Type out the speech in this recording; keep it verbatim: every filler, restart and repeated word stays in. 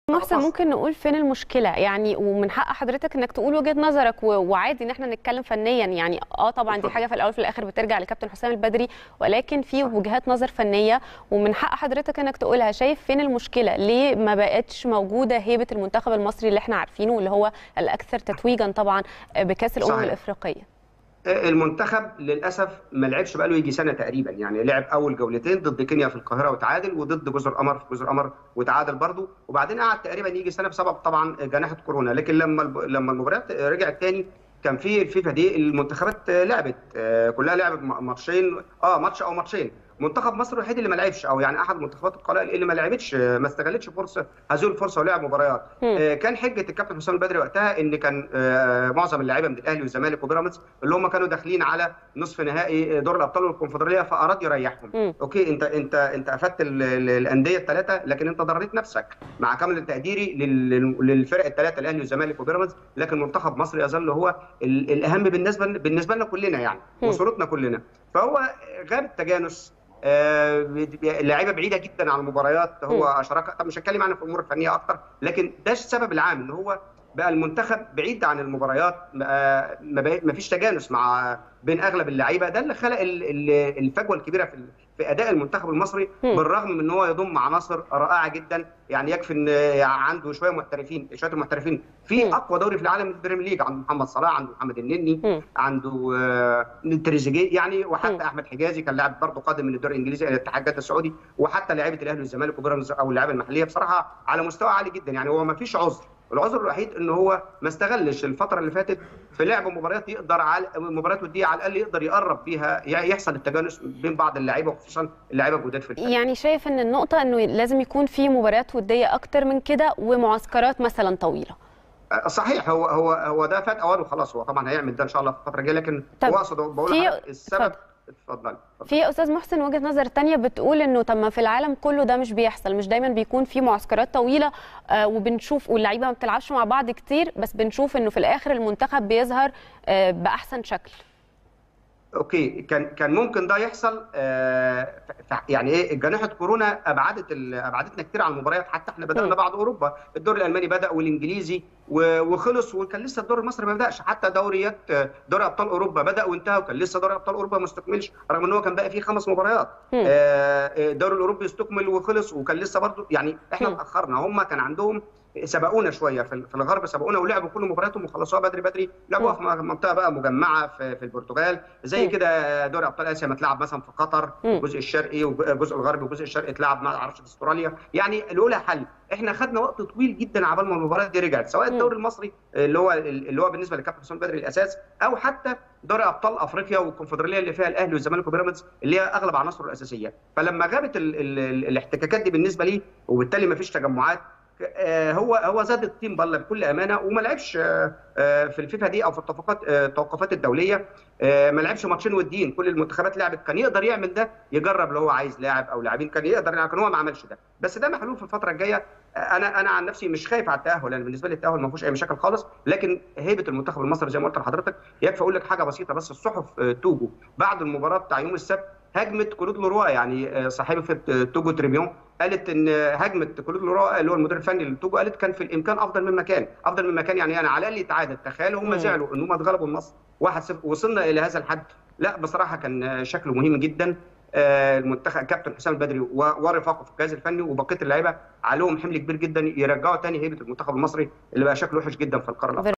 محسن، ممكن نقول فين المشكله يعني، ومن حق حضرتك انك تقول وجهه نظرك، وعادي ان احنا نتكلم فنيا يعني. اه طبعا دي حاجه في الاول وفي الاخر بترجع لكابتن حسام البدري، ولكن في وجهات نظر فنيه ومن حق حضرتك انك تقولها. شايف فين المشكله؟ ليه ما بقتش موجوده هيبه المنتخب المصري اللي احنا عارفينه، واللي هو الاكثر تتويجا طبعا بكاس الامم الافريقيه؟ المنتخب للاسف ما لعبش بقاله يجي سنه تقريبا، يعني لعب اول جولتين ضد كينيا في القاهره وتعادل، وضد جزر القمر في جزر القمر وتعادل برضه، وبعدين قعد تقريبا يجي سنه بسبب طبعا جائحه كورونا. لكن لما لما المباريات رجعت تاني كان في الفيفا دي المنتخبات لعبت كلها، لعبت ماتشين اه ماتش او ماتشين. منتخب مصر الوحيد اللي ما لعبش، او يعني احد المنتخبات القلائل اللي ما لعبتش، ما استغلتش فرصه هذه الفرصه ولعب مباريات. آه كان حجه الكابتن حسام البدري وقتها ان كان آه معظم اللعيبه من الاهلي والزمالك وبيراميدز اللي هم كانوا داخلين على نصف نهائي دور الابطال والكونفدراليه، فاراد يريحهم. م. اوكي، انت انت انت افدت الانديه الثلاثه، لكن انت ضريت نفسك مع كامل تقديري للفرق الثلاثه الاهلي والزمالك وبيراميدز. لكن منتخب مصر يظل هو الاهم بالنسبه بالنسبه لنا كلنا يعني، وصورتنا كلنا. فهو غاب التجانس، آه لعيبه بعيده جدا عن المباريات. هو شراكه، طب مش هتكلم عنها في الامور الفنيه اكتر، لكن ده السبب العام ان هو بقى المنتخب بعيد عن المباريات، آه ما فيش تجانس مع بين اغلب اللعيبه. ده اللي خلق الفجوه الكبيره في في اداء المنتخب المصري، بالرغم من ان هو يضم عناصر رائعه جدا. يعني يكفي ان عنده شويه محترفين، شويه محترفين في اقوى دوري في العالم البريمير ليج، عنده محمد صلاح، عنده محمد النني، عنده آه تريزيجيه يعني، وحتى احمد حجازي كان لاعب برضه قادم من الدوري الانجليزي الاتحاد جده السعودي، وحتى لعيبه الاهلي والزمالك وبيراميدز او اللعيبه المحليه بصراحه على مستوى عالي جدا. يعني هو ما فيش عذر، العذر الوحيد ان هو ما استغلش الفتره اللي فاتت في لعب مباريات يقدر على مباريات وديه على الاقل يقدر يقرب بيها، يحصل التجانس بين بعض اللعيبه وخصوصا اللعيبه الجداد في الفريق. يعني شايف ان النقطه انه لازم يكون في مباريات وديه اكتر من كده ومعسكرات مثلا طويله. صحيح، هو هو هو ده فات اوان وخلاص. هو طبعا هيعمل ده ان شاء الله في الفتره الجايه، لكن هو اقصد بقول لحضرتك السبب. اتفضل. في استاذ محسن وجهه نظر ثانيه بتقول انه طب ما في العالم كله ده مش بيحصل، مش دايما بيكون في معسكرات طويله آه وبنشوف واللعيبه ما بتلعبش مع بعض كتير، بس بنشوف انه في الاخر المنتخب بيظهر آه باحسن شكل. اوكي، كان كان ممكن ده يحصل. آه يعني ايه، جائحه كورونا ابعدت ابعدتنا كتير عن المباريات. حتى احنا بدانا بعد اوروبا، الدوري الالماني بدا والانجليزي وخلص، وكان لسه الدوري المصري ما بداش. حتى دوريات دوري ابطال اوروبا بدا وانتهى، وكان لسه دوري ابطال اوروبا ما استكملش، رغم ان هو كان باقي فيه خمس مباريات. آه الدوري الاوروبي استكمل وخلص، وكان لسه برضه يعني احنا اتاخرنا. هم كان عندهم سبقونا شويه في الغرب، سبقونا ولعبوا كل مبارياتهم وخلصوها بدري بدري. لعبوها في منطقه بقى مجمعه في, في البرتغال، زي كده دوري ابطال اسيا ما اتلعب مثلا في قطر، الجزء الشرقي والجزء الغربي والجزء الشرقي اتلعب ما اعرفش في استراليا. يعني الاولى حل. احنا خدنا وقت طويل جدا عبال ما المباريات دي رجعت، سواء الدوري المصري اللي هو اللي هو بالنسبه للكابتن حسام البدري الاساس، او حتى دوري ابطال افريقيا والكونفدراليه اللي فيها الاهلي والزمالك وبيراميدز اللي هي اغلب عناصره الاساسيه. فلما غابت ال ال ال الاحتكاكات دي بالنسبه لي، وبالتالي ما فيش تجمعات، هو هو زاد الطين بله بكل امانه، وما لعبش في الفيفا دي او في التوقفات التوقفات الدوليه. ما لعبش ماتشين وديين، كل المنتخبات لعبت. كان يقدر يعمل ده، يجرب لو هو عايز لاعب او لاعبين، كان يقدر، لكن هو ما عملش ده. بس ده محلول في الفتره الجايه. انا انا عن نفسي مش خايف على التاهل، لان بالنسبه لي التاهل ما فيهوش اي مشاكل خالص. لكن هيبه المنتخب المصري زي ما قلت لحضرتك، يكفي اقول لك حاجه بسيطه بس. الصحف توجو بعد المباراه بتاع يوم السبت هجمت كلود لوروا، يعني صاحبه توجو تريبيون، قالت ان هجمه كلود لوروا اللي هو المدير الفني للتوجو، قالت كان في الامكان افضل من مكان، افضل من مكان يعني يعني على الاقل يتعادل. تخيلوا هم زعلوا ان هم اتغلبوا النصر واحد صفر، وصلنا الى هذا الحد. لا بصراحه كان شكله مهم جدا. المنتخب كابتن حسام البدري ورفاقه في الجهاز الفني وبقيه اللعيبه عليهم حمل كبير جدا، يرجعوا تاني هيبه المنتخب المصري اللي بقى شكله وحش جدا في القاره الافريقيه.